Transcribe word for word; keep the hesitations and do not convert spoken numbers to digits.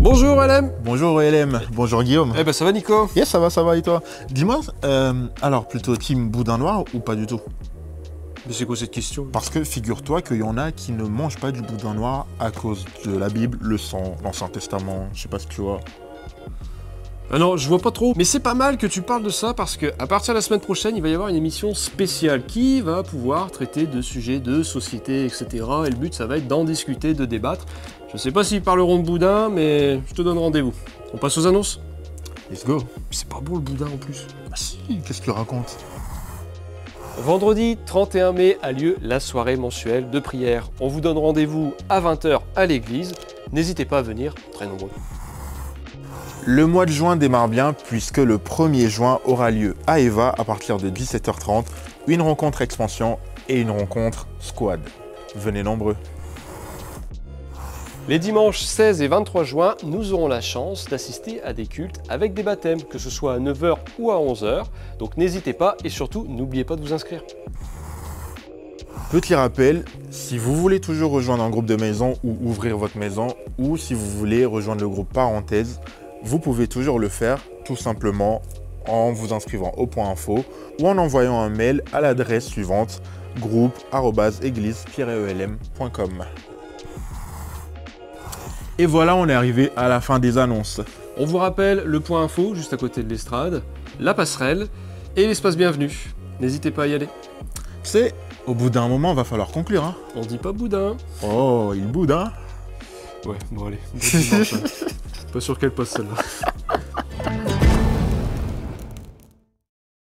Bonjour L M. Bonjour L M, bonjour Guillaume. Eh ben ça va Nico? Yes, ça va, ça va et toi? Dis-moi, euh, alors plutôt team boudin noir ou pas du tout? Mais c'est quoi cette question? Parce que figure-toi qu'il y en a qui ne mangent pas du boudin noir à cause de la Bible, le sang, l'Ancien Testament, je sais pas ce que tu vois. Ah non, je vois pas trop. Mais c'est pas mal que tu parles de ça parce que à partir de la semaine prochaine, il va y avoir une émission spéciale qui va pouvoir traiter de sujets de société, et cetera. Et le but, ça va être d'en discuter, de débattre. Je sais pas s'ils parleront de boudin, mais je te donne rendez-vous. On passe aux annonces? Let's go. C'est pas beau le boudin en plus. Ah si, qu'est-ce que tu racontes? Vendredi trente et un mai a lieu la soirée mensuelle de prière. On vous donne rendez-vous à vingt heures à l'église. N'hésitez pas à venir, très nombreux. Le mois de juin démarre bien puisque le premier juin aura lieu à Eva à partir de dix-sept heures trente, une rencontre expansion et une rencontre squad. Venez nombreux. Les dimanches seize et vingt-trois juin, nous aurons la chance d'assister à des cultes avec des baptêmes, que ce soit à neuf heures ou à onze heures. Donc n'hésitez pas et surtout, n'oubliez pas de vous inscrire. Petit rappel, si vous voulez toujours rejoindre un groupe de maison ou ouvrir votre maison, ou si vous voulez rejoindre le groupe Parenthèse, vous pouvez toujours le faire tout simplement en vous inscrivant au point info ou en envoyant un mail à l'adresse suivante groupe arobase église tiret e l m point com. Et voilà, on est arrivé à la fin des annonces. On vous rappelle le point info juste à côté de l'estrade, la passerelle et l'espace bienvenu. N'hésitez pas à y aller. C'est au bout d'un moment, va falloir conclure. Hein. On dit pas boudin. Oh, il boude, hein. Ouais, bon allez. Bon dimanche, hein. Pas sûr qu'elle passe celle-là.